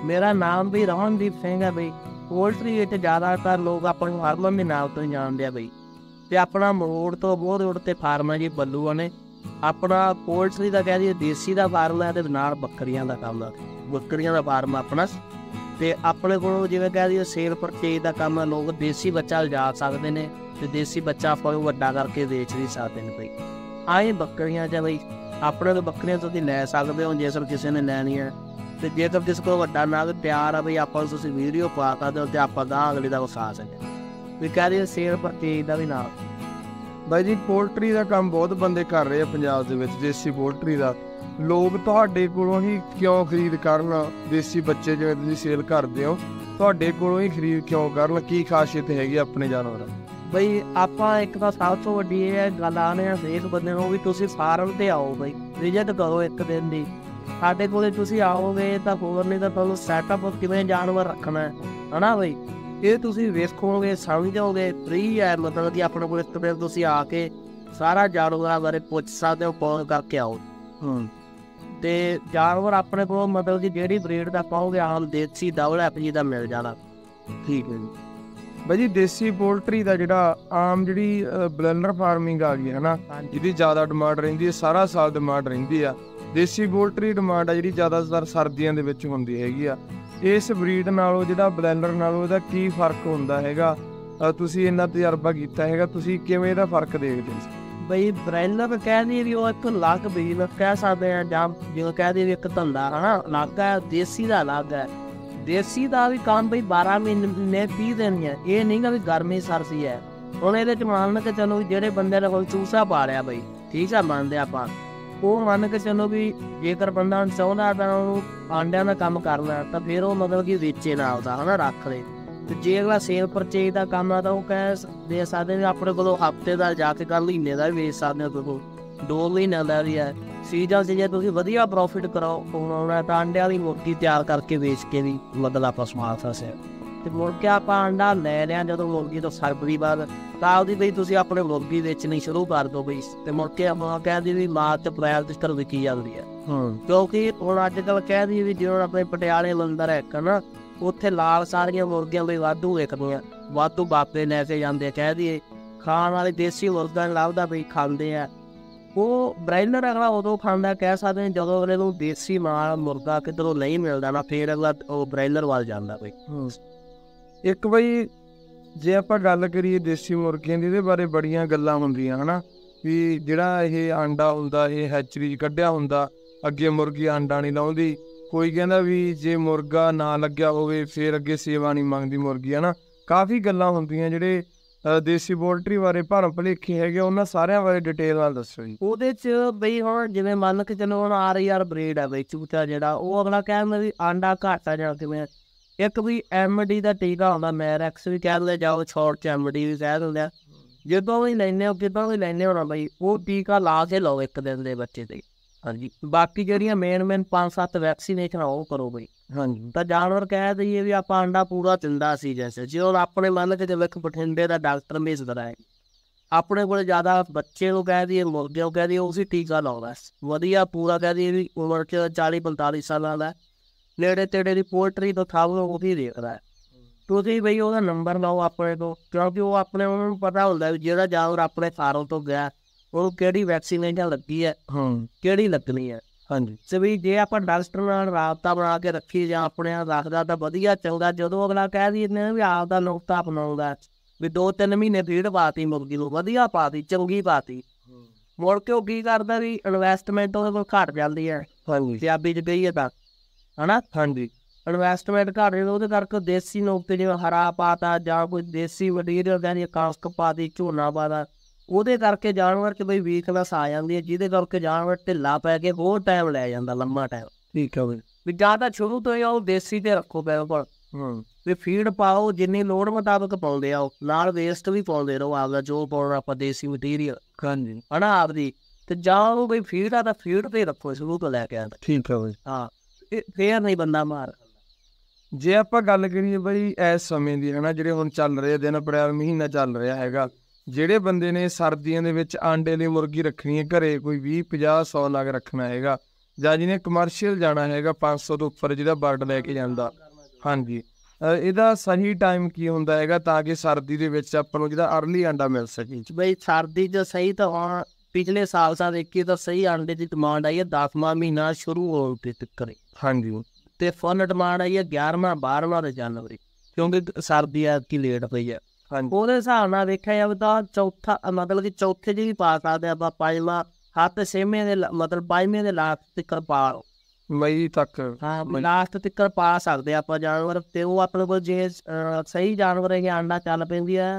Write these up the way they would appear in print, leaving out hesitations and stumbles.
ਮੇਰਾ ਨਾਮ ਵੀ ਰਮਨਦੀਪ ਸਿੰਘ ਹੈ ਬਈ। ਪੋਲਟਰੀ ਵਿੱਚ ਜ਼ਿਆਦਾਤਰ ਲੋਕ ਆਪਾਂ ਨੂੰ ਹਰਮਨ ਦੇ ਨਾਮ ਤੋਂ ਹੀ ਜਾਣਦੇ ਆ ਬਈ। ਤੇ ਆਪਣਾ ਮਰੋੜ ਤੋਂ ਬਹੁਤ ਰੋਡ ਤੇ ਫਾਰਮ ਹੈ ਜੀ ਬੱਲੂਆ ਨੇ। ਆਪਣਾ ਪੋਲਟਰੀ ਦਾ ਕਹਿ ਦਈਏ ਦੇਸੀ ਦਾ ਫਾਰਮ ਹੈ, ਤੇ ਨਾਲ ਬੱਕਰੀਆਂ ਦਾ ਕੰਮ ਹੈ, ਬੱਕਰੀਆਂ ਦਾ ਫਾਰਮ ਆਪਣਾ। ਤੇ ਆਪਣੇ ਕੋਲ ਜਿਵੇਂ ਕਹਿ ਦਈਏ ਸੇਲ ਪਰਚੇਜ ਦਾ ਕੰਮ ਹੈ। ਲੋਕ ਦੇਸੀ ਬੱਚਾ ਲਿਜਾ ਸਕਦੇ ਨੇ ਤੇ ਦੇਸੀ ਬੱਚਾ ਆਪਾਂ ਨੂੰ ਵੱਡਾ ਕਰਕੇ ਵੇਚ ਵੀ ਸਕਦੇ ਨੇ ਬਈ। ਆਏ ਬੱਕਰੀਆਂ 'ਚ ਬਈ ਆਪਣੇ ਤੋਂ ਬੱਕਰੀਆਂ ਤੁਸੀਂ ਲੈ ਸਕਦੇ ਹੋ ਜੇਕਰ ਕਿਸੇ ਨੇ ਲੈਣੀ ਹੈ। ਤੇ ਜੇਕਰ ਕਿਸੇ ਕੋਲ ਵੱਡਾ ਨਗ ਤਿਆਰ ਆ ਬਈ ਆਪਾਂ ਨੂੰ ਤੁਸੀਂ ਵੀਡੀਓ ਪਾ ਸਕਦੇ ਹੋ ਤੇ ਆਪਾਂ ਗਾਂ ਅਗਲੀ ਦਾ ਵਿਖਾ ਸਕਦੇ ਵੀ ਕਹਿ ਦਈਏ ਸੇਲ ਪਰਚੇਜ ਦਾ ਵੀ ਨਾਲ। ਬਾਈ ਜੀ ਪੋਲਟਰੀ ਦਾ ਕੰਮ ਬਹੁਤ ਬੰਦੇ ਕਰ ਰਹੇ ਆ ਪੰਜਾਬ ਦੇ ਵਿੱਚ, ਦੇਸੀ ਪੋਲਟਰੀ ਦਾ। ਲੋਕ ਤੁਹਾਡੇ ਕੋਲੋਂ ਹੀ ਕਿਉਂ ਖਰੀਦ ਕਰਨ? ਦੇਸੀ ਬੱਚੇ ਜਿਵੇਂ ਤੁਸੀਂ ਸੇਲ ਕਰਦੇ ਹੋ, ਤੁਹਾਡੇ ਕੋਲੋਂ ਹੀ ਖਰੀਦ ਕਿਉਂ ਕਰਨ? ਕੀ ਖਾਸੀਅਤ ਹੈਗੀ ਆਪਣੇ ਜਾਨਵਰਾਂ? ਬਈ ਆਪਾਂ ਇੱਕ ਤਾਂ ਸਭ ਤੋਂ ਵੱਡੀ ਇਹ ਗੱਲ ਆਨੇ ਆ ਹਰੇਕ ਬੰਦੇ ਨੂੰ ਵੀ ਤੁਸੀਂ ਫਾਰਮ ਤੇ ਆਓ ਬਈ, ਵਿਜ਼ਿਟ ਕਰੋ ਇੱਕ ਦਿਨ ਦੀ। ਸਾਡੇ ਕੋਲੇ ਤੁਸੀਂ ਆਓਗੇ ਤਾਂ ਹੋਰ ਨਹੀਂ ਤਾਂ ਤੁਹਾਨੂੰ ਸੈਟਅਪ ਕਿਵੇਂ ਜਾਨਵਰ ਰੱਖਣਾ ਹੈ ਨਾ ਬਈ, ਇਹ ਤੁਸੀਂ ਵੇਖੋਗੇ ਸਮਝੋਗੇ। ਫ੍ਰੀ ਹੈ, ਮਤਲਬ ਕਿ ਆਪਣੇ ਕੋਲ ਇੱਕ ਦਿਨ ਤੁਸੀਂ ਆ ਕੇ ਸਾਰਾ ਜਾਨਵਰਾਂ ਬਾਰੇ ਪੁੱਛ ਸਕਦੇ ਹੋ, ਫੋਨ ਕਰਕੇ ਆਓ। ਤੇ ਜਾਨਵਰ ਆਪਣੇ ਕੋਲ ਮਤਲਬ ਕਿ ਜਿਹੜੀ ਬਰੀਡ ਦਾ ਪਾਓਗੇ ਆਮ ਦੇਸੀ WFG ਦਾ ਮਿਲ ਜਾਣਾ। ਠੀਕ ਹੈ ਜੀ। ਬਾਈ ਜੀ ਦੇਸੀ ਪੋਲਟਰੀ ਦਾ ਜਿਹੜਾ ਆਮ ਜਿਹੜੀ ਬਲੈਂਡਰ ਫਾਰਮਿੰਗ ਆ ਗਈ ਹੈ ਨਾ, ਇਹਦੀ ਜ਼ਿਆਦਾ ਡਿਮਾਂਡ ਰਹਿੰਦੀ ਹੈ, ਸਾਰਾ ਸਾਲ ਡਿਮਾਂਡ ਰਹਿੰਦੀ ਆ। ਦੇਸੀ ਪੋਲਟਰੀ ਡਿਮਾਂਡ ਆ ਜਿਹੜੀ ਜ਼ਿਆਦਾਤਰ ਸਰਦੀਆਂ ਦੇ ਵਿੱਚ ਹੁੰਦੀ ਹੈਗੀ ਆ। ਇਸ ਬਰੀਡ ਨਾਲੋਂ ਜਿਹੜਾ ਬਲੈਂਡਰ ਨਾਲੋਂ ਇਹਦਾ ਕੀ ਫਰਕ ਹੁੰਦਾ ਹੈਗਾ? ਤੁਸੀਂ ਇੰਨਾ ਤਜਰਬਾ ਕੀਤਾ ਹੈਗਾ, ਤੁਸੀਂ ਕਿਵੇਂ ਇਹਦਾ ਫਰਕ ਦੇਖਦੇ ਹੋ? ਬਈ ਬ੍ਰਾਇਲਰ ਕਹਿ ਦਈਏ ਵੀ ਉਹ ਇੱਕ ਅਲੱਗ ਬਿਜ਼ਨਸ ਕਹਿ ਸਕਦੇ ਹਾਂ, ਜਾਂ ਜਿਵੇਂ ਕਹਿ ਦਈਏ ਵੀ ਇੱਕ ਧੰਦਾ ਹੈ ਨਾ ਅਲੱਗ ਹੈ। ਦੇਸੀ ਦਾ ਅਲੱਗ ਹੈ। ਦੇਸੀ ਦਾ ਵੀ ਕੰਮ ਬਈ 12 ਮਹੀਨੇ 30 ਦਿਨ ਹੈ। ਇਹ ਨਹੀਂ ਗਾ ਵੀ ਗਰਮੀ ਸਰਦੀ ਹੈ। ਹੁਣ ਇਹਦੇ 'ਚ ਮੰਨ ਕੇ ਚਲੋ ਜਿਹੜੇ ਬੰਦੇ ਦਾ ਕੋਈ ਚੂਸਾ ਪਾ ਲਿਆ ਬਈ, ਠੀਕ ਆ, ਮੰਨਦੇ ਆਪਾਂ। ਉਹ ਮੰਨ ਕੇ ਚਲੋ ਵੀ ਜੇਕਰ ਬੰਦਾ ਚਾਹੁੰਦਾ ਤਾਂ ਉਹਨੂੰ ਆਂਡਿਆਂ ਦਾ ਕੰਮ ਕਰਨਾ ਤਾਂ ਫਿਰ ਉਹ ਮਤਲਬ ਕਿ ਵੇਚੇ ਨਾ ਆਪਦਾ ਹੈ ਨਾ, ਰੱਖ ਲਏ। ਤੇ ਜੇ ਅਗਲਾ ਸੇਲ ਪਰਚੇਜ ਦਾ ਕੰਮ ਆ ਤਾਂ ਉਹ ਕਹਿ ਦੇ ਸਕਦੇ ਨੇ ਆਪਣੇ ਕੋਲੋਂ ਹਫ਼ਤੇ ਦਾ ਜਾ ਕੇ ਮਹੀਨੇ ਦਾ ਵੀ ਵੇਚ ਸਕਦੇ ਹੋ, ਤੁਸੀਂ 2 ਮਹੀਨਿਆਂ ਦਾ ਵੀ ਹੈ। ਸੀਜ਼ਨ 'ਚ ਜੇ ਤੁਸੀਂ ਵਧੀਆ ਪ੍ਰੋਫਿਟ ਕਰਾਉਣਾ ਤਾਂ ਅੰਡਿਆਂ ਵਾਲੀ ਮੁਰਗੀ ਤਿਆਰ ਕਰਕੇ ਵੇਚ ਕੇ ਵੀ ਮਤਲਬ ਆਪਾਂ ਸਮਾਲ ਸਕਦੇ। ਤੇ ਮੁੜ ਕੇ ਆਪਾਂ ਅੰਡਾ ਲੈ ਲਿਆ ਜਦੋਂ ਮੁਰਗੀ ਤੋਂ ਫਰਵਰੀ ਬਾਅਦ, ਤਾਂ ਉਹਦੀ ਬਈ ਤੁਸੀਂ ਆਪਣੇ ਮੁਰਗੀ ਵੇਚਣੀ ਸ਼ੁਰੂ ਕਰ ਦਿਓ ਬਈ। ਤੇ ਮੁੜ ਕੇ ਆਪਾਂ ਕਹਿੰਦੇ ਵੀ ਮਾਰਚ ਅਪ੍ਰੈਲ ਤੱਕ ਵਿਕੀ ਜਾਂਦੀ ਹੈ। ਕਿਉਂਕਿ ਹੁਣ ਅੱਜ ਕੱਲ੍ਹ ਕਹਿ ਦਈਏ ਵੀ ਜਿਵੇਂ ਆਪਣੇ ਪਟਿਆਲੇ ਮੰਦਰ ਹੈ ਇੱਕ ਨਾ, ਉੱਥੇ ਲਾਲ ਸਾਰੀਆਂ ਮੁਰਗੀਆਂ ਬਈ ਵਾਧੂ ਵੇਖਦੀਆਂ, ਵਾਧੂ ਬਾਬੇ ਲੈ ਕੇ ਜਾਂਦੇ। ਕਹਿ ਦਈਏ ਖਾਣ ਵਾਲੇ ਦੇਸੀ ਮੁਰਗਾ ਲੱਭਦਾ ਬਈ ਖਾਂਦੇ ਆ। ਉਹ ਬ੍ਰਾਇਲਰ ਅਗਲਾ ਉਦੋਂ ਖਾਂਦਾ ਕਹਿ ਸਕਦੇ ਹਾਂ ਜਦੋਂ ਅਗਲੇ ਨੂੰ ਦੇਸੀ ਮਾਲ ਮੁਰਗਾ ਕਿੱਧਰੋਂ ਨਹੀਂ ਮਿਲਦਾ ਨਾ, ਫਿਰ ਅਗਲਾ ਉਹ ਬ੍ਰਾਇਲਰ ਵੱਲ ਜਾਂਦਾ ਬਈ। ਇੱਕ ਬਈ ਜੇ ਆਪਾਂ ਗੱਲ ਕਰੀਏ ਦੇਸੀ ਮੁਰਗੀਆਂ ਦੀ, ਇਹਦੇ ਬਾਰੇ ਬੜੀਆਂ ਗੱਲਾਂ ਹੁੰਦੀਆਂ ਹੈ ਨਾ, ਵੀ ਜਿਹੜਾ ਇਹ ਆਂਡਾ ਹੁੰਦਾ ਇਹ ਹੈਚਰੀ 'ਚ ਕੱਢਿਆ ਹੁੰਦਾ, ਅੱਗੇ ਮੁਰਗੀ ਆਂਡਾ ਨਹੀਂ ਲਾਉਂਦੀ। ਕੋਈ ਕਹਿੰਦਾ ਵੀ ਜੇ ਮੁਰਗਾ ਨਾ ਲੱਗਿਆ ਹੋਵੇ ਫਿਰ ਅੱਗੇ ਸੇਵਾ ਨਹੀਂ ਮੰਗਦੀ ਮੁਰਗੀ, ਹੈ ਨਾ। ਕਾਫੀ ਗੱਲਾਂ ਹੁੰਦੀਆਂ ਜਿਹੜੇ ਦੇਸੀ ਪੋਲਟਰੀ ਬਾਰੇ ਭਰਮ ਭੁਲੇਖੇ ਹੈਗੇ, ਉਹਨਾਂ ਸਾਰਿਆਂ ਬਾਰੇ ਡਿਟੇਲ ਨਾਲ ਦੱਸੋ ਜੀ। ਉਹਦੇ 'ਚ ਬਈ ਹੁਣ ਜਿਵੇਂ ਮੰਨ ਕੇ ਚਲੋ ਹੁਣ RR ਬਰੀਡ ਹੈ ਬਈ ਚੂਚਾ ਜਿਹੜਾ, ਉਹ ਅਗਲਾ ਕਹਿੰਦਾ ਵੀ ਆਂਡਾ ਘੱਟ ਆ ਜਾਂ ਕਿਵੇਂ। ਇੱਕ ਵੀ MD ਦਾ ਟੀਕਾ ਹੁੰਦਾ, ਮੈਰੈਕਸ ਵੀ ਕਹਿ ਦਿੰਦੇ, ਜਾਂ ਸ਼ੋਰਟ 'ਚ MD ਵੀ ਕਹਿ ਦਿੰਦੇ ਆ। ਜਦੋਂ ਵੀ ਲੈਂਦੇ ਹੋ ਕਿਦੋਂ ਵੀ ਲੈਂਦੇ ਹੋਣਾ ਬਈ, ਉਹ ਟੀਕਾ ਲਾ ਕੇ ਲਓ ਇੱਕ ਦਿਨ ਦੇ ਬੱਚੇ 'ਤੇ। ਹਾਂਜੀ, ਬਾਕੀ ਜਿਹੜੀਆਂ ਮੇਨ 5-7 ਵੈਕਸੀਨੇਸ਼ਨ ਉਹ ਕਰੋ ਬਈ। ਹਾਂਜੀ, ਤਾਂ ਜਾਨਵਰ ਕਹਿ ਦਈਏ ਵੀ ਆਪਾਂ ਅੰਡਾ ਪੂਰਾ ਦਿੰਦਾ ਸੀ। ਜੈਸੇ ਜੇ ਹੁਣ ਆਪਣੇ ਮੰਨ ਕੇ ਜਿਵੇਂ ਇੱਕ ਬਠਿੰਡੇ ਦਾ ਡਾਕਟਰ ਭੇਜਦਾ ਹੈ, ਆਪਣੇ ਕੋਲ ਜ਼ਿਆਦਾ ਬੱਚੇ ਨੂੰ ਕਹਿ ਦਈਏ ਮੁਰਗੇ ਨੂੰ ਕਹਿ ਦਈਏ ਉਸੇ ਟੀਕਾ ਲਾਉਂਦਾ ਵਧੀਆ ਪੂਰਾ। ਕਹਿ ਦਈਏ ਵੀ ਉਮਰ 'ਚ 40-45 ਸਾਲਾਂ ਦਾ, ਨੇੜੇ ਤੇੜੇ ਦੀ ਪੋਲਟਰੀ ਤੋਂ ਥਾਂ ਉਹ ਵੀ ਦੇਖਦਾ ਹੈ। ਤੁਸੀਂ ਬਈ ਉਹਦਾ ਨੰਬਰ ਲਓ ਆਪਣੇ ਤੋਂ, ਕਿਉਂਕਿ ਉਹ ਆਪਣੇ ਉਹਨਾਂ ਨੂੰ ਪਤਾ ਹੁੰਦਾ ਵੀ ਜਿਹੜਾ ਜਾਨਵਰ ਆਪਣੇ ਫਾਰਮ ਤੋਂ ਗਿਆ ਉਹਨੂੰ ਕਿਹੜੀ ਵੈਕਸੀਨੇਸ਼ਨ ਲੱਗੀ ਹੈ, ਕਿਹੜੀ ਲੱਗਣੀ ਹੈ। ਹਾਂਜੀ, ਤੇ ਵੀ ਜੇ ਆਪਾਂ ਡਾਕਟਰ ਨਾਲ ਰਾਬਤਾ ਬਣਾ ਕੇ ਰੱਖੀਏ ਜਾਂ ਆਪਣੇ ਨਾਲ ਰੱਖਦਾ ਤਾਂ ਵਧੀਆ ਚੰਗਾ। ਜਦੋਂ ਅਗਲਾ ਕਹਿ ਦਈਏ ਵੀ ਆਪਦਾ ਨੁਕਤਾ ਅਪਣਾਉਂਦਾ ਵੀ 2-3 ਮਹੀਨੇ ਫੀਡ ਪਾਤੀ ਮੁਰਗੀ ਨੂੰ, ਵਧੀਆ ਪਾਤੀ, ਚੰਗੀ ਪਾਤੀ, ਮੁੜ ਕੇ ਉਹ ਕੀ ਕਰਦਾ ਵੀ ਇਨਵੈਸਟਮੈਂਟ ਉਹਦੇ ਕੋਲ ਘੱਟ ਜਾਂਦੀ ਹੈ। ਹਾਂਜੀ, ਪੰਜਾਬੀ 'ਚ ਕਹੀਏ ਤਾਂ ਹੈ ਨਾ। ਹਾਂਜੀ, ਇਨਵੈਸਟਮੈਂਟ ਘੱਟ ਜਾਂਦੀ, ਉਹਦੇ ਕਰਕੇ ਦੇਸੀ ਨੁਕਤੇ ਜਿਵੇਂ ਹਰਾ ਪਾਤਾ ਜਾਂ ਕੋਈ ਦੇਸੀ ਮਟੀਰੀਅਲ ਕਹਿੰਦੀ ਕਣਕ ਪਾਤੀ, ਝੋਨਾ ਪਾਤਾ, ਉਹਦੇ ਕਰਕੇ ਜਾਨਵਰ 'ਚ ਬਈ ਵੀਕਨੈਸ ਆ ਜਾਂਦੀ ਹੈ, ਜਿਹਦੇ ਕਰਕੇ ਜਾਨਵਰ ਢਿੱਲਾ ਪੈ ਕੇ ਹੋਰ ਟਾਈਮ ਲੈ ਜਾਂਦਾ, ਲੰਮਾ ਟਾਈਮ। ਠੀਕ ਹੈ ਬਈ, ਵੀ ਜਾਂ ਤਾਂ ਸ਼ੁਰੂ ਤੋਂ ਹੀ ਉਹ ਦੇਸੀ 'ਤੇ ਰੱਖੋ ਬਿਲਕੁਲ। ਵੀ ਫੀਡ ਪਾਓ ਜਿੰਨੀ ਲੋੜ ਮੁਤਾਬਕ ਪਾਉਂਦੇ ਆ, ਨਾਲ ਵੇਸਟ ਵੀ ਪਾਉਂਦੇ ਰਹੋ ਆਪਦਾ ਜੋ ਪਾਉਣਾ ਆਪਾਂ ਦੇਸੀ ਮਟੀਰੀਅਲ। ਹਾਂਜੀ, ਹੈ ਨਾ ਆਪਦੀ। ਤੇ ਜਾਂ ਉਹ ਬਈ ਫੀਡ ਆ ਤਾਂ ਫੀਡ 'ਤੇ ਰੱਖੋ ਸ਼ੁਰੂ ਤੋਂ ਲੈ ਕੇ ਆਉਂਦਾ। ਠੀਕ ਹੈ ਬਈ, ਹਾਂ, ਫੇਰ ਨਹੀਂ ਬੰਦਾ ਮਾਰ। ਜੇ ਆਪਾਂ ਗੱਲ ਕਰੀਏ ਬਈ ਇਸ ਸਮੇਂ ਦੀ, ਹੈ ਨਾ, ਜਿਹੜੇ ਹੁਣ ਚੱਲ ਰਹੇ ਦਿਨ, ਅਪ੍ਰੈਲ ਮਹੀਨਾ ਚੱਲ ਰਿਹਾ ਹੈਗਾ, ਜਿਹੜੇ ਬੰਦੇ ਨੇ ਸਰਦੀਆਂ ਦੇ ਵਿੱਚ ਆਂਡੇ ਲਈ ਮੁਰਗੀ ਰੱਖਣੀ ਹੈ ਘਰੇ, ਕੋਈ 20-50-100 ਲੱਗ ਰੱਖਣਾ ਹੈਗਾ, ਜਾਂ ਜਿਹਨੇ ਕਮਰਸ਼ੀਅਲ ਜਾਣਾ ਹੈਗਾ 500 ਤੋਂ ਉੱਪਰ ਜਿਹਦਾ ਬਰਡ ਲੈ ਕੇ ਜਾਂਦਾ। ਹਾਂਜੀ, ਇਹਦਾ ਸਹੀ ਟਾਈਮ ਕੀ ਹੁੰਦਾ ਹੈਗਾ ਤਾਂ ਕਿ ਸਰਦੀ ਦੇ ਵਿੱਚ ਆਪਾਂ ਨੂੰ ਜਿਹਦਾ ਅਰਲੀ ਆਂਡਾ ਮਿਲ ਸਕੇ? ਬਈ ਸਰਦੀ 'ਚ ਸਹੀ ਤਾਂ ਹੁਣ ਪਿਛਲੇ ਸਾਲ ਦੇਖੀਏ ਤਾਂ ਸਹੀ ਆਂਡੇ ਦੀ ਡਿਮਾਂਡ ਆਈ ਹੈ 10ਵਾਂ ਮਹੀਨਾ ਸ਼ੁਰੂ ਹੋਣ ਤੇ ਤੱਕ, ਹਾਂਜੀ, ਤੇ ਫੁੱਲ ਡਿਮਾਂਡ ਆਈ ਹੈ 11ਵਾਂ 12ਵਾਂ ਤੇ ਜਨਵਰੀ, ਕਿਉਂਕਿ ਸਰਦੀ ਐਤਕੀ ਲੇਟ ਪਈ ਹੈ। ਹਾਂਜੀ, ਉਹਦੇ ਹਿਸਾਬ ਨਾਲ ਦੇਖਿਆ ਜਾਵੇ ਤਾਂ ਚੌਥਾ ਮਤਲਬ ਕਿ ਚੌਥੇ 'ਚ ਵੀ ਪਾ ਸਕਦੇ ਆਪਾਂ, ਪੰਜਵਾਂ ਹੱਥ ਛੇਵੇਂ ਦੇ ਮਤਲਬ ਪੰਜਵੇਂ ਦੇ ਲਾਸਟ ਤੱਕ ਪਾ ਲਓ। ਮਈ ਤੱਕ। ਹਾਂ, ਲਾਸਟ ਤੱਕ ਪਾ ਸਕਦੇ ਆਪਾਂ ਜਾਨਵਰ। ਤੇ ਉਹ ਆਪਣੇ ਕੋਲ ਜੇ ਸਹੀ ਜਾਨਵਰ ਹੈਗੇ ਆਂਡਾ ਚੱਲ ਪੈਂਦੀ ਹੈ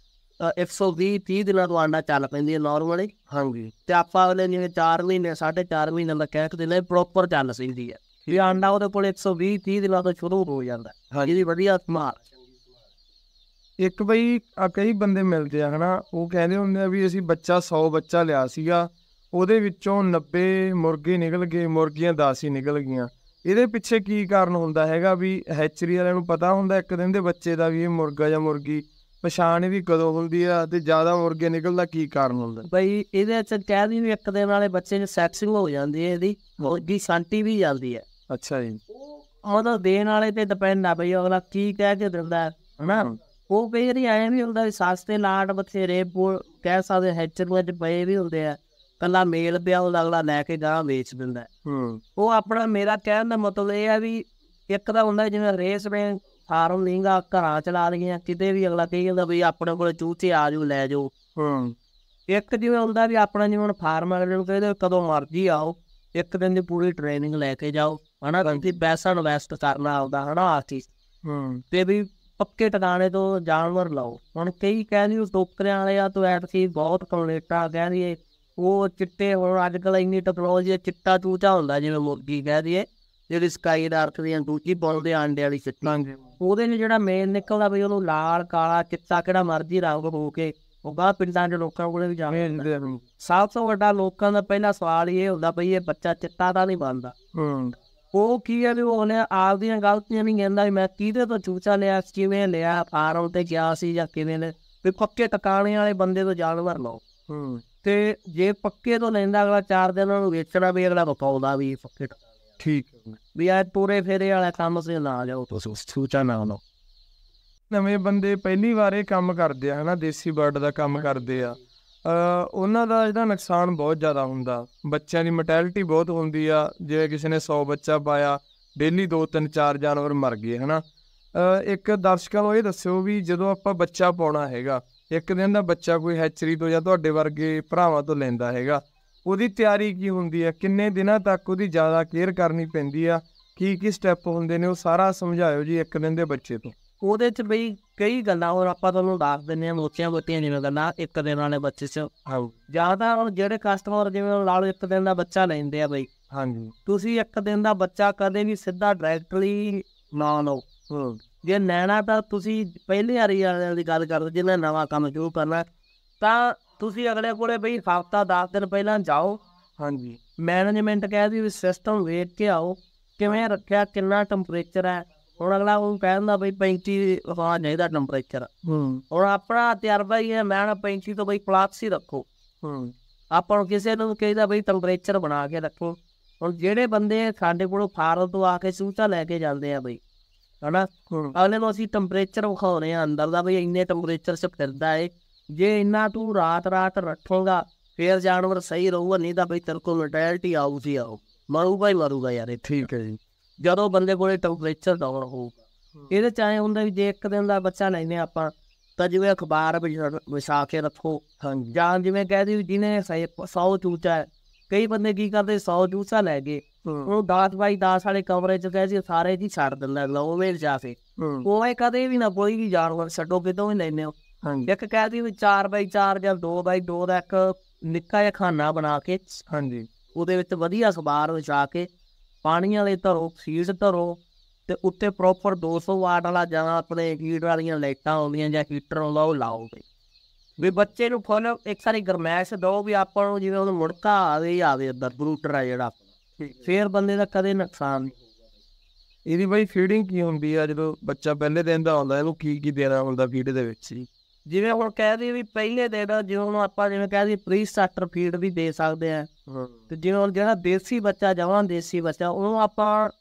120-30 ਦਿਨਾਂ ਤੋਂ ਆਂਡਾ ਚੱਲ ਪੈਂਦੀ ਹੈ ਨੋਰਮਲੀ। ਹਾਂਜੀ, ਤੇ ਆਪਾਂ ਅਗਲੇ ਜਿਵੇਂ 4 ਮਹੀਨੇ 4.5 ਮਹੀਨੇ ਦਾ ਕਹਿ ਦਿੰਦੇ ਪ੍ਰੋਪਰ ਚੱਲ ਪੈਂਦੀ ਹੈ ਵੀ ਆਂਡਾ ਉਹਦੇ ਕੋਲ 120-30 ਦਿਨਾਂ ਤੋਂ ਸ਼ੁਰੂ ਹੋ ਜਾਂਦਾ। ਇਹਦੀ ਵਧੀਆ ਸੰਭਾਲ। ਇੱਕ ਬਈ ਕਈ ਬੰਦੇ ਮਿਲਦੇ ਆ ਹਨਾ, ਉਹ ਕਹਿੰਦੇ ਹੁੰਦੇ ਆ ਵੀ ਅਸੀਂ 100 ਬੱਚਾ ਲਿਆ ਸੀਗਾ, ਉਹਦੇ ਵਿੱਚੋਂ 90 ਮੁਰਗੇ ਨਿਕਲ ਗਏ, ਮੁਰਗੀਆਂ 10 ਹੀ ਨਿਕਲ ਗਈਆਂ। ਇਹਦੇ ਪਿੱਛੇ ਕੀ ਕਾਰਨ ਹੁੰਦਾ ਹੈਗਾ? ਵੀ ਹੈਚਰੀ ਵਾਲਿਆਂ ਨੂੰ ਪਤਾ ਹੁੰਦਾ ਇੱਕ ਦਿਨ ਦੇ ਬੱਚੇ ਦਾ ਵੀ ਇਹ ਮੁਰਗਾ ਜਾਂ ਮੁਰਗੀ, ਪਛਾਣ ਇਹਦੀ ਕਦੋਂ ਹੁੰਦੀ ਆ ਤੇ ਜ਼ਿਆਦਾ ਮੁਰਗੇ ਨਿਕਲਦਾ ਕੀ ਕਾਰਨ ਹੁੰਦਾ? ਬਈ ਇਹਦੇ 'ਚ ਕਹਿ ਦੀ ਵੀ ਇੱਕ ਦਿਨ ਵਾਲੇ ਬੱਚੇ 'ਚ ਸੈਕਸਿੰਗ ਹੋ ਜਾਂਦੀ ਹੈ, ਇਹਦੀ ਮੁਰਗੀ ਛਾਂਟੀ ਵੀ ਜਾਂਦੀ ਹੈ। ਅੱਛਾ ਜੀ। ਮਤਲਬ ਦੇਣ ਵਾਲੇ ਤੇ ਡਿਪੈਂਡ ਆ ਬਈ ਅਗਲਾ ਕੀ ਕਹਿ ਕੇ ਦਿੰਦਾ ਹਨਾ। ਉਹ ਕਈ ਵਾਰੀ ਐਂ ਵੀ ਹੁੰਦਾ ਵੀ ਸਸਤੇ ਲਾਟ ਬਥੇਰੇ ਕਹਿ ਸਕਦੇ ਹੈਚਰੀਆਂ 'ਚ ਪਏ ਵੀ ਹੁੰਦੇ ਆ, ਕੱਲਾ ਮੇਲ ਪਿਆ ਉਹ ਅਗਲਾ ਲੈ ਕੇ ਗਾਂ ਵੇਚ ਦਿੰਦਾ। ਉਹ ਆਪਣਾ ਮੇਰਾ ਕਹਿਣ ਦਾ ਮਤਲਬ ਇਹ ਆ ਵੀ ਇੱਕ ਤਾਂ ਹੁੰਦਾ ਜਿਵੇਂ ਰੇਸ ਨੇ ਫਾਰਮ ਲਿੰਗਾ ਘਰਾਂ ਚਲਾ ਲਈਆਂ, ਕਿਤੇ ਵੀ ਅਗਲਾ ਕਹੀ ਜਾਂਦਾ ਵੀ ਆਪਣੇ ਕੋਲ ਚੂਚੇ ਆ ਜਾਓ ਲੈ ਜਾਓ। ਇੱਕ ਜਿਵੇਂ ਹੁੰਦਾ ਵੀ ਆਪਣਾ ਜਿਵੇਂ ਹੁਣ ਫਾਰਮ ਅਗਲੇ ਨੂੰ ਕਹਿੰਦੇ ਕਦੋਂ ਮਰਜ਼ੀ ਆਓ, ਇੱਕ ਦਿਨ ਦੀ ਪੂਰੀ ਟ੍ਰੇਨਿੰਗ ਲੈ ਕੇ ਜਾਓ ਹਨਾ, ਤੁਸੀਂ ਪੈਸਾ ਇਨਵੈਸਟ ਕਰਨਾ ਆਉਂਦਾ ਹਨਾ ਆਰਟਿਸਟ, ਤੇ ਵੀ ਪੱਕੇ ਟਿਕਾਣੇ ਤੋਂ ਜਾਨਵਰ ਲਾਓ। ਹੁਣ ਕਈ ਕਹਿੰਦੇ ਟੋਕਰਿਆਂ ਵਾਲੇ ਆ ਤੋਂ ਐਤਕੀ ਬਹੁਤ ਕੰਪਲੇਂਟਾਂ ਕਹਿ ਦਈਏ ਉਹ ਚਿੱਟੇ, ਹੁਣ ਅੱਜ ਕੱਲ੍ਹ ਇੰਨੀ ਟੈਕਨੋਲੋਜੀ ਚਿੱਟਾ ਚੂਚਾ ਹੁੰਦਾ ਜਿਵੇਂ ਮੁਰਗੀ ਕਹਿ ਦਈਏ, ਜਿਹੜੀ ਸਕਾਈ ਡਾਰਕ ਦੀਆਂ ਦੂਜੀ ਪਾਉਂਦੇ ਆਂਡੇ ਵਾਲੀ ਚਿੱਟੀ, ਉਹਦੇ 'ਚ ਜਿਹੜਾ ਮੇਲ ਨਿਕਲਦਾ ਵੀ ਉਹਨੂੰ ਲਾਲ ਕਾਲਾ ਚਿੱਟਾ ਕਿਹੜਾ ਮਰਜ਼ੀ ਰੰਗ ਹੋ ਕੇ ਉਹ ਬਾਹਰ ਪਿੰਡਾਂ 'ਚ ਲੋਕਾਂ ਕੋਲੇ ਵੀ ਜਾਂਦੇ। ਸਭ ਤੋਂ ਵੱਡਾ ਲੋਕਾਂ ਦਾ ਪਹਿਲਾ ਸਵਾਲ ਇਹ ਹੁੰਦਾ ਬਈ ਇਹ ਬੱਚਾ ਚਿੱਟਾ ਤਾਂ ਨਹੀਂ ਬਣਦਾ। ਉਹ ਕੀ ਹੈ ਵੀ ਉਹਨੇ ਆਪਦੀਆਂ ਗਲਤੀਆਂ ਨਹੀਂ ਕਹਿੰਦਾ ਵੀ ਮੈਂ ਕਿਹਦੇ ਤੋਂ ਚੂਚਾ ਲਿਆ, ਕਿਵੇਂ ਲਿਆ, ਫਾਰਮ ਤੇ ਗਿਆ ਸੀ ਜਾਂ ਕਿਵੇਂ ਨੇ, ਵੀ ਪੱਕੇ ਟਿਕਾਣੇ ਵਾਲੇ ਬੰਦੇ ਤੋਂ ਜਾਨਵਰ ਲਓ। ਤੇ ਜੇ ਪੱਕੇ ਤੋਂ ਲੈਂਦਾ ਅਗਲਾ 4 ਦਿਨ ਉਹਨੂੰ ਵੇਚਣਾ ਵੀ ਅਗਲਾ ਵਿਕਾਉਂਦਾ ਵੀ ਪੱਕੇ ਠੀਕ ਵੀ ਆ ਪੂਰੇ ਫੇਰੇ ਵਾਲਾ ਕੰਮ ਸੇ ਨਾ ਜਾਓ ਤੁਸੀਂ ਚੂਚਾ ਨਾ ਲਓ। ਨਵੇਂ ਬੰਦੇ ਪਹਿਲੀ ਵਾਰ ਇਹ ਕੰਮ ਕਰਦੇ ਆ ਹਨਾ, ਦੇਸੀ ਬਰਡ ਦਾ ਕੰਮ ਕਰਦੇ ਆ, ਉਹਨਾਂ ਦਾ ਜਿਹੜਾ ਨੁਕਸਾਨ ਬਹੁਤ ਜ਼ਿਆਦਾ ਹੁੰਦਾ, ਬੱਚਿਆਂ ਦੀ ਮੋਰਟੈਲਿਟੀ ਬਹੁਤ ਹੁੰਦੀ ਆ। ਜਿਵੇਂ ਕਿਸੇ ਨੇ 100 ਬੱਚਾ ਪਾਇਆ, ਡੇਲੀ 2-3-4 ਜਾਨਵਰ ਮਰ ਗਏ ਹਨਾ। ਇੱਕ ਦਰਸ਼ਕਾਂ ਨੂੰ ਇਹ ਦੱਸਿਓ ਵੀ ਜਦੋਂ ਆਪਾਂ ਬੱਚਾ ਪਾਉਣਾ ਹੈਗਾ, ਇੱਕ ਦਿਨ ਦਾ ਬੱਚਾ ਕੋਈ ਹੈਚਰੀ ਤੋਂ ਜਾਂ ਤੁਹਾਡੇ ਵਰਗੇ ਭਰਾਵਾਂ ਤੋਂ ਲੈਂਦਾ ਹੈਗਾ, ਉਹਦੀ ਤਿਆਰੀ ਕੀ ਹੁੰਦੀ ਹੈ? ਕਿੰਨੇ ਦਿਨਾਂ ਤੱਕ ਉਹਦੀ ਜ਼ਿਆਦਾ ਕੇਅਰ ਕਰਨੀ ਪੈਂਦੀ ਆ? ਕੀ ਸਟੈਪ ਹੁੰਦੇ ਨੇ? ਉਹ ਸਾਰਾ ਸਮਝਾਇਓ ਜੀ ਇੱਕ ਦਿਨ ਦੇ ਬੱਚੇ ਤੋਂ। ਉਹਦੇ 'ਚ ਬਈ ਕਈ ਗੱਲਾਂ ਹੋਰ ਆਪਾਂ ਤੁਹਾਨੂੰ ਦੱਸ ਦਿੰਦੇ ਹਾਂ, ਮੋਟੀਆਂ ਜਿਵੇਂ ਗੱਲਾਂ ਇੱਕ ਦਿਨ ਵਾਲੇ ਬੱਚੇ 'ਚ। ਜਾਂ ਤਾਂ ਹੁਣ ਜਿਹੜੇ ਕਸਟਮਰ ਜਿਵੇਂ ਲਾ ਲਓ ਇੱਕ ਦਿਨ ਦਾ ਬੱਚਾ ਲੈਂਦੇ ਆ ਬਈ, ਹਾਂਜੀ, ਤੁਸੀਂ ਇੱਕ ਦਿਨ ਦਾ ਬੱਚਾ ਕਦੇ ਵੀ ਸਿੱਧਾ ਡਾਇਰੈਕਟਲੀ ਨਾ ਲਓ। ਜੇ ਲੈਣਾ ਤਾਂ ਤੁਸੀਂ ਪਹਿਲੇ ਵਾਲੀ ਵਾਲਿਆਂ ਦੀ ਗੱਲ ਕਰਦੇ ਜਿਹਨੇ ਨਵਾਂ ਕੰਮ ਸ਼ੁਰੂ ਕਰਨਾ, ਤਾਂ ਤੁਸੀਂ ਅਗਲੇ ਕੋਲੇ ਬਈ ਹਫ਼ਤਾ 10 ਦਿਨ ਪਹਿਲਾਂ ਜਾਓ। ਹਾਂਜੀ, ਮੈਨੇਜਮੈਂਟ ਕਹਿ ਦੀ ਵੀ ਸਿਸਟਮ ਵੇਖ ਕੇ ਆਓ ਕਿਵੇਂ ਰੱਖਿਆ, ਕਿੰਨਾ ਟੈਂਪਰੇਚਰ ਹੈ। ਹੁਣ ਅਗਲਾ ਉਹ ਕਹਿੰਦਾ ਬਈ 35 ਹੋਣਾ ਚਾਹੀਦਾ ਟੈਂਪਰੇਚਰ। ਹੁਣ ਆਪਣਾ ਤਜਰਬਾ ਹੀ ਹੈ, ਮੈਂ 35 ਤੋਂ ਬਈ ਪਲੱਸ ਹੀ ਰੱਖੋ। ਆਪਾਂ ਨੂੰ ਕਿਸੇ ਨੂੰ ਕਹੀਦਾ ਬਈ ਟੈਂਪਰੇਚਰ ਬਣਾ ਕੇ ਰੱਖੋ। ਹੁਣ ਜਿਹੜੇ ਬੰਦੇ ਸਾਡੇ ਕੋਲੋਂ ਫਾਰਮ ਤੋਂ ਆ ਕੇ ਚੂਚਾ ਲੈ ਕੇ ਜਾਂਦੇ ਆ ਬਈ ਹਨਾ, ਅਗਲੇ ਨੂੰ ਅਸੀਂ ਟੈਂਪਰੇਚਰ ਵਿਖਾਉਂਦੇ ਹਾਂ ਅੰਦਰ ਦਾ, ਬਈ ਇੰਨੇ ਟੈਂਪਰੇਚਰ 'ਚ ਫਿਰਦਾ ਏ, ਜੇ ਇੰਨਾ ਤੂੰ ਰਾਤ ਰੱਖੋਗਾ ਫੇਰ ਜਾਨਵਰ ਸਹੀ ਰਹੂਗਾ, ਨਹੀਂ ਤਾਂ ਬਈ ਤੇਰੇ ਕੋਲ ਮੋਰਟੈਲਿਟੀ ਆਊ ਜੀ ਆਊ, ਮਰੂਗਾ ਹੀ ਮਰੂਗਾ ਯਾਰ। ਠੀਕ ਹੈ ਜੀ, ਜਦੋਂ ਬੰਦੇ ਕੋਲੇ ਟੈਂਪਰੇਚਰ ਡਾਊਨ ਹੋਊਗਾ। ਇਹਦੇ 'ਚ ਐਂ ਹੁੰਦਾ ਵੀ ਜੇ ਇੱਕ ਦਿਨ ਦਾ ਬੱਚਾ ਲੈਂਦੇ ਆਪਾਂ ਤਾਂ ਜਿਵੇਂ ਅਖਬਾਰ ਵਿਛਾ ਕੇ ਰੱਖੋ। ਜਾਂ ਜਿਵੇਂ ਕਹਿ ਦੀ ਜਿਹਨੇ 100 ਚੂਚਾ ਹੈ, ਕਈ ਬੰਦੇ ਕੀ ਕਰਦੇ 100 ਚੂਚਾ ਲੈ ਗਏ, ਉਹ 10x10 ਵਾਲੇ ਕਮਰੇ 'ਚ ਕਹਿ ਸੀ ਸਾਰੇ ਜੀ ਛੱਡ ਦਿੰਦਾ ਅਗਲਾ ਉਵੇਂ ਜਾ ਕੇ। ਉਵੇਂ ਕਦੇ ਵੀ ਨਾ ਕੋਈ ਵੀ ਜਾਨਵਰ ਛੱਡੋ, ਕਿਤੋਂ ਵੀ ਲੈਂਦੇ ਹੋ। ਇੱਕ ਕਹਿ ਦੀ ਵੀ 4x4 ਜਾਂ 2x2 ਦਾ ਇੱਕ ਨਿੱਕਾ ਜਿਹਾ ਖਾਨਾ ਬਣਾ ਕੇ, ਹਾਂਜੀ, ਉਹਦੇ ਵਿੱਚ ਵਧੀਆ ਅਖਬਾਰ ਵਿਛਾ ਕੇ ਪਾਣੀ ਵਾਲੇ ਧਰੋ, ਫੀਡ ਧਰੋ, ਤੇ ਉੱਤੇ ਪ੍ਰੋਪਰ 200 ਵਾਟ ਵਾਲਾ ਜਾਂ ਆਪਣੇ ਹੀਟ ਵਾਲੀਆਂ ਲਾਈਟਾਂ ਆਉਂਦੀਆਂ ਜਾਂ ਹੀਟਰ ਆਉਂਦਾ ਉਹ ਲਾਓ ਵੀ ਬੱਚੇ ਨੂੰ ਫੁੱਲ ਇੱਕ ਸਾਰੀ ਗਰਮੈਸ਼ ਦਿਓ ਵੀ ਆਪਾਂ ਨੂੰ ਜਿਵੇਂ ਉਹਨੂੰ ਮੁੜਕਾ ਆਵੇ ਅੰਦਰ ਬਰੂਟਰ ਆ ਜਿਹੜਾ, ਫੇਰ ਬੰਦੇ ਦਾ ਕਦੇ ਨੁਕਸਾਨ ਨਹੀਂ। ਇਹਦੀ ਬਾਈ ਫੀਡਿੰਗ ਕੀ ਹੁੰਦੀ ਆ ਜਦੋਂ ਬੱਚਾ ਪਹਿਲੇ ਦਿਨ ਦਾ ਆਉਂਦਾ, ਇਹਨੂੰ ਕੀ ਦੇਣਾ ਹੁੰਦਾ ਫੀਡ ਦੇ ਵਿੱਚ ਜੀ? ਜਿਵੇਂ ਹੁਣ ਕਹਿ ਦਈਏ ਵੀ ਪਹਿਲੇ ਦਿਨ ਜਿਵੇਂ ਹੁਣ ਆਪਾਂ ਜਿਵੇਂ ਕਹਿ ਦਈਏ ਪ੍ਰੀ ਸਟਾਰਟਰ ਫੀਡ ਵੀ ਦੇ ਸਕਦੇ ਹਾਂ ਤੇ ਜਿਵੇਂ ਹੁਣ ਜਿਹੜਾ ਦੇਸੀ ਬੱਚਾ ਜਵਾਂ ਦੇਸੀ ਬੱਚਾ ਉਹਨੂੰ ਆਪਾਂ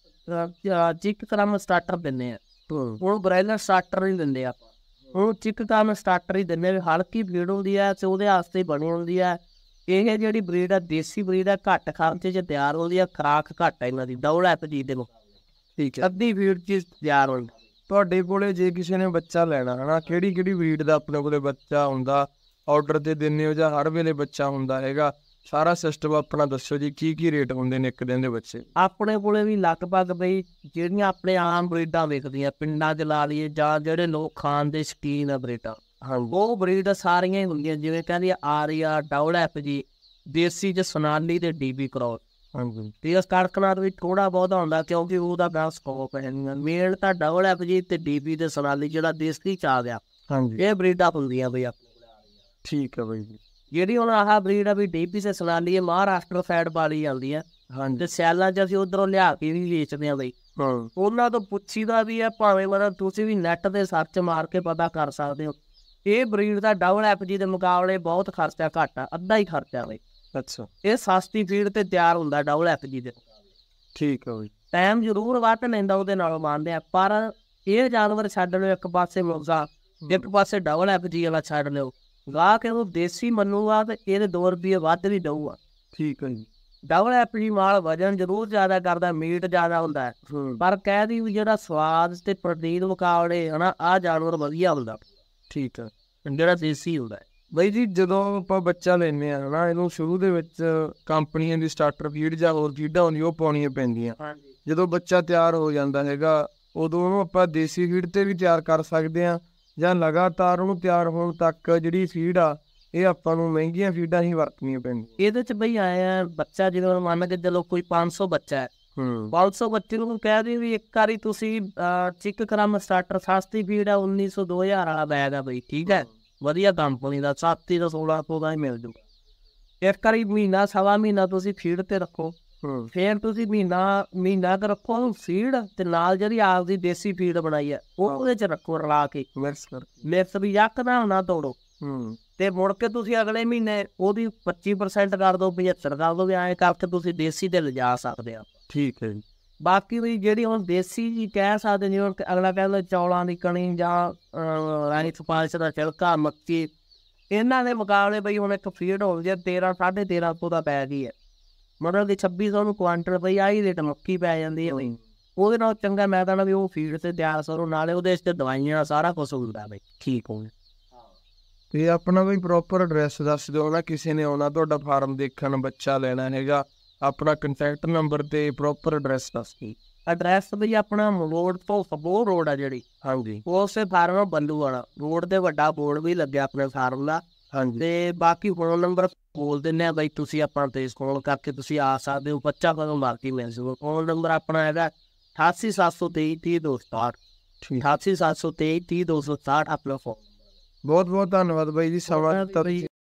ਚਿੱਕ ਕਰਾਮ ਸਟਾਰਟਰ ਦਿੰਦੇ ਆ, ਉਹਨੂੰ ਬ੍ਰਾਇਲਰ ਸਟਾਰਟਰ ਨਹੀਂ ਦਿੰਦੇ ਆਪਾਂ, ਉਹਨੂੰ ਚਿੱਕ ਕਰਾਮ ਸਟਾਰਟਰ ਹੀ ਦਿੰਦੇ ਆ। ਹਲਕੀ ਬਰੀਡ ਹੁੰਦੀ ਹੈ ਤੇ ਉਹਦੇ ਵਾਸਤੇ ਬਣੀ ਹੁੰਦੀ ਹੈ। ਇਹ ਜਿਹੜੀ ਬਰੀਡ ਆ ਦੇਸੀ ਬਰੀਡ ਆ, ਘੱਟ ਖਰਚੇ 'ਚ ਤਿਆਰ ਹੁੰਦੀ ਆ, ਖੁਰਾਕ ਘੱਟ ਹੈ ਇਹਨਾਂ ਦੀ ਡਬਲ ਐਫਜੀ ਦੇ ਮੁਕਾਬਲੇ। ਠੀਕ ਹੈ, ਅੱਧੀ ਬਰੀਡ 'ਚ ਤਿਆਰ ਹੁੰਦੀ। ਤੁਹਾਡੇ ਕੋਲੇ ਜੇ ਕਿਸੇ ਨੇ ਬੱਚਾ ਲੈਣਾ ਹਨਾ, ਕਿਹੜੀ ਕਿਹੜੀ ਬਰੀਡ ਦਾ ਆਪਣੇ ਕੋਲੇ ਬੱਚਾ ਹੁੰਦਾ, ਆਰਡਰ ਤੇ ਦਿੰਦੇ ਹੋ ਜਾਂ ਹਰ ਵੇਲੇ ਬੱਚਾ ਹੁੰਦਾ ਹੈਗਾ? ਸਾਰਾ ਸਿਸਟਮ ਆਪਣਾ ਦੱਸੋ ਜੀ, ਕੀ ਰੇਟ ਹੁੰਦੇ ਨੇ ਇੱਕ ਦਿਨ ਦੇ ਬੱਚੇ? ਆਪਣੇ ਕੋਲੇ ਵੀ ਲਗਭਗ ਬਈ ਜਿਹੜੀਆਂ ਆਪਣੇ ਆਮ ਬਰੀਡਾਂ ਵਿਕਦੀਆਂ ਪਿੰਡਾਂ 'ਚ ਲਾ ਲਈਏ ਜਾਂ ਜਿਹੜੇ ਲੋਕ ਖਾਣ ਦੇ ਸ਼ੌਕੀਨ ਆ ਬਰੀਡਾਂ, ਉਹ ਬਰੀਡ ਸਾਰੀਆਂ ਹੀ ਹੁੰਦੀਆਂ। ਜਿਵੇਂ ਕਹਿੰਦੀ ਆਰੀਆ, ਡਬਲ ਐਫਜੀ, ਦੇਸੀ 'ਚ ਸੋਨਾਲੀ ਤੇ ਡੀਬੀ ਕਰੋਸ। ਹਾਂਜੀ, ਤੇ ਇਸ ਕੜਕਨਾਥ ਵੀ ਥੋੜਾ ਬਹੁਤ ਹੁੰਦਾ ਕਿਉਂਕਿ ਉਹਦਾ ਬੜਾ ਸਕੋਪ ਹੈ। ਮੇਨ ਤਾਂ ਡਬਲ ਐਫਜੀ ਤੇ ਡੀਬੀ ਤੇ ਸੋਨਾਲੀ ਜਿਹੜਾ ਦੇਸੀ 'ਚ ਆ ਗਿਆ, ਹਾਂਜੀ, ਇਹ ਬਰੀਡਾਂ ਹੁੰਦੀਆਂ ਬਈ ਆਪਣੇ ਕੋਲ। ਠੀਕ ਹੈ ਬਾਈ ਜੀ। ਜਿਹੜੀ ਹੁਣ ਆਹ ਬਰੀਡ ਆ ਵੀ ਡੀਪੀ ਤੇ ਸੋਨਾਲੀ ਹੈ, ਮਹਾਰਾਸ਼ਟਰ ਸਾਈਡ ਵਾਲੀ ਆਉਂਦੀ ਹੈ ਹਾਂਜੀ, ਤੇ ਸੈਲਾਂ 'ਚ ਅਸੀਂ ਉਧਰੋਂ ਲਿਆ ਕੇ ਵੀ ਵੇਚਦੇ ਹਾਂ ਬਈ। ਉਹਨਾਂ ਤੋਂ ਪੁੱਛੀਦਾ ਵੀ ਹੈ, ਭਾਵੇਂ ਮਤਲਬ ਤੁਸੀਂ ਵੀ ਨੈਟ ਤੇ ਸਰਚ ਮਾਰ ਕੇ ਪਤਾ ਕਰ ਸਕਦੇ ਹੋ। ਇਹ ਬਰੀਡ ਦਾ ਡਬਲ ਐਫਜੀ ਦੇ ਮੁਕਾਬਲੇ ਬਹੁਤ ਖਰਚਾ ਘੱਟ ਆ, ਅੱਧਾ ਹੀ ਖਰਚਾ ਬਈ। ਅੱਛਾ, ਇਹ ਸਸਤੀ ਫੀਡ ਤੇ ਤਿਆਰ ਹੁੰਦਾ ਡਬਲ ਐਫਜੀ ਦੇ ਮੁਕਾਬਲੇ। ਠੀਕ ਹੈ ਬਈ। ਟਾਈਮ ਜ਼ਰੂਰ ਵੱਧ ਲੈਂਦਾ ਉਹਦੇ ਨਾਲੋਂ ਮੰਨਦੇ ਆ, ਪਰ ਇਹ ਜਾਨਵਰ ਛੱਡ ਲਿਓ ਇੱਕ ਪਾਸੇ ਮੁਰਗਾ, ਇੱਕ ਪਾਸੇ ਡਬਲ ਐਫਜੀ ਵਾਲਾ ਛੱਡ ਲਿਓ, ਗਾਹ ਕੇ ਉਹ ਦੇਸੀ ਮੰਨੂਗਾ ਤੇ ਇਹਦੇ 2 ਰੁਪਏ ਵੱਧ ਵੀ ਦਊਗਾ। ਠੀਕ ਹੈ ਜੀ। ਡਬਲ ਐਫਜੀ ਮਾਲ ਵਜਨ ਜ਼ਰੂਰ ਜ਼ਿਆਦਾ ਕਰਦਾ, ਮੀਟ ਜ਼ਿਆਦਾ ਹੁੰਦਾ ਹੈ, ਪਰ ਕਹਿ ਦੀ ਵੀ ਜਿਹੜਾ ਸਵਾਦ ਤੇ ਪ੍ਰੋਟੀਨ ਮੁਕਾਬਲੇ ਹਨਾ ਆਹ ਜਾਨਵਰ ਵਧੀਆ ਹੁੰਦਾ। ਠੀਕ ਹੈ ਜਿਹੜਾ ਦੇਸੀ ਹੁੰਦਾ ਹੈ ਬਾਈ ਜੀ। ਜਦੋਂ ਆਪਾਂ ਬੱਚਾ ਲੈਂਦੇ ਆ ਹਨਾ, ਇਹਨੂੰ ਸ਼ੁਰੂ ਦੇ ਵਿੱਚ ਕੰਪਨੀਆਂ ਦੀ ਸਟਾਰਟਰ ਫੀਡ ਜਾਂ ਹੋਰ ਫੀਡਾਂ ਹੁੰਦੀਆਂ ਉਹ ਪਾਉਣੀਆਂ ਪੈਂਦੀਆਂ। ਜਦੋਂ ਬੱਚਾ ਤਿਆਰ ਹੋ ਜਾਂਦਾ ਹੈਗਾ, ਉਦੋਂ ਉਹਨੂੰ ਆਪਾਂ ਦੇਸੀ ਫੀਡ ਤੇ ਵੀ ਤਿਆਰ ਕਰ ਸਕਦੇ ਹਾਂ, ਜਾਂ ਲਗਾਤਾਰ ਉਹਨੂੰ ਤਿਆਰ ਹੋਣ ਤੱਕ ਜਿਹੜੀ ਫੀਡ ਆ ਇਹ ਆਪਾਂ ਨੂੰ ਮਹਿੰਗੀਆਂ ਫੀਡਾਂ ਹੀ ਵਰਤਣੀਆਂ ਪੈਂਦੀਆਂ? ਇਹਦੇ 'ਚ ਬਈ ਆਏ ਆ ਬੱਚਾ ਜਿਵੇਂ ਮੰਨ ਕੇ ਚਲੋ ਕੋਈ 500 ਬੱਚਾ ਹੈ, 500 ਬੱਚੇ ਨੂੰ ਕਹਿ ਦੇ ਵੀ ਇੱਕ ਵਾਰੀ ਤੁਸੀਂ ਚਿੱਕ ਕਰਾਮ ਸਟਾਰਟਰ ਸਸਤੀ ਫੀਡ ਆ 1900 2000 ਵਾਲਾ ਬੈਗ ਆ ਬਈ, ਠੀਕ ਹੈ, ਵਧੀਆ ਕੰਪਨੀ ਦਾ 7 ਤੋਂ 1600 ਦਾ ਹੀ ਮਿਲ ਜੂਗਾ। ਇੱਕ ਵਾਰੀ ਮਹੀਨਾ ਸਵਾ ਮਹੀਨਾ ਤੁਸੀਂ ਫੀਡ ਤੇ ਰੱਖੋ, ਫੇਰ ਤੁਸੀਂ ਮਹੀਨਾ ਕੁ ਰੱਖੋ ਫੀਡ ਤੇ ਨਾਲ ਜਿਹੜੀ ਆਪਦੀ ਦੇਸੀ ਫੀਡ ਬਣਾਈ ਹੈ ਉਹ ਉਹਦੇ 'ਚ ਰੱਖੋ ਰਲਾ ਕੇ, ਮਿਕਸ ਵੀ ਯੱਕ ਨਾ ਨਾ ਤੋੜੋ। ਤੇ ਮੁੜ ਕੇ ਤੁਸੀਂ ਅਗਲੇ ਮਹੀਨੇ ਉਹਦੀ 25% ਕਰ ਦਿਓ, 75 ਕਰ ਦਿਓ, ਵੀ ਐਂ ਕਰਕੇ ਤੁਸੀਂ ਦੇਸੀ ਤੇ ਲਿਜਾ ਸਕਦੇ ਆ। ਠੀਕ ਹੈ ਜੀ। ਬਾਕੀ ਵੀ ਜਿਹੜੀ ਹੁਣ ਦੇਸੀ ਜੀ ਕਹਿ ਸਕਦੇ, ਜਿਵੇਂ ਅਗਲਾ ਕਹਿੰਦਾ ਚੌਲਾਂ ਦੀ ਕਣੀ ਜਾਂ ਰਾਈਸ ਪਾਲਿਸ਼ ਦਾ ਛਿਲਕਾ, ਮੱਕੀ, ਇਹਨਾਂ ਦੇ ਮੁਕਾਬਲੇ ਬਈ ਹੁਣ ਇੱਕ ਫੀਡ ਹੁੰਦੀ ਹੈ 1300 ਦਾ ਬੈਗ ਹੀ ਹੈ, ਮਤਲਬ ਕਿ 2600 ਨੂੰ ਕੁਆਂਟਲ ਬਈ ਆਹੀ ਰੇਟ ਮੱਕੀ ਪੈ ਜਾਂਦੀ ਹੈ ਬਈ। ਉਹਦੇ ਨਾਲ ਚੰਗਾ ਮੈਂ ਤਾਂ ਵੀ ਉਹ ਫੀਡ ਤੇ ਤਿਆਰ ਕਰੋ, ਨਾਲੇ ਉਹਦੇ 'ਚ ਦਵਾਈਆਂ ਸਾਰਾ ਕੁਛ ਹੁੰਦਾ ਬਈ, ਠੀਕ ਹੋ। ਤੇ ਆਪਣਾ ਬਈ ਪ੍ਰੋਪਰ ਐਡਰੈਸ ਦੱਸ ਦਿਓ ਨਾ, ਕਿਸੇ ਨੇ ਆਉਣਾ ਤੁਹਾਡਾ ਫਾਰਮ ਦੇਖਣ, ਬੱਚਾ ਲੈਣਾ ਹੈਗਾ, ਆਪਣਾ ਕੰਟੈਕਟ ਨੰਬਰ ਤੇ ਪ੍ਰੋਪਰ ਐਡਰੈਸ ਦੱਸ ਦਿਓ। ਐਡਰੈਸ ਬਈ ਆਪਣਾ ਰੋਡ ਤੋਂ ਸਬੋ ਰੋਡ ਆ ਜਿਹੜੀ, ਹਾਂਜੀ, ਉਸੇ ਫਾਰਮ ਬੱਲੂ ਵਾਲਾ ਰੋਡ ਤੇ ਵੱਡਾ ਬੋਰਡ ਵੀ ਲੱਗਿਆ ਆਪਣੇ ਫਾਰਮ ਦਾ। ਹਾਂਜੀ, ਤੇ ਬਾਕੀ ਫੋਨ ਨੰਬਰ ਬੋਲ ਦਿੰਦੇ ਆ ਬਈ, ਤੁਸੀਂ ਆਪਣਾ ਤੇ ਕਾਲ ਕਰਕੇ ਤੁਸੀਂ ਆ ਸਕਦੇ ਹੋ, ਬੱਚਾ ਕਦੋਂ ਮਰਜ਼ੀ ਮਿਲ ਜਾਊਗਾ। ਫੋਨ ਨੰਬਰ ਆਪਣਾ ਹੈਗਾ 88 723 30 267, 88 723 30 267 ਆਪਣਾ ਫੋਨ। ਬਹੁਤ ਬਹੁਤ ਧੰਨਵਾਦ ਬਾਈ ਜੀ, ਸਮਾਂ ਦਿੱਤਾ।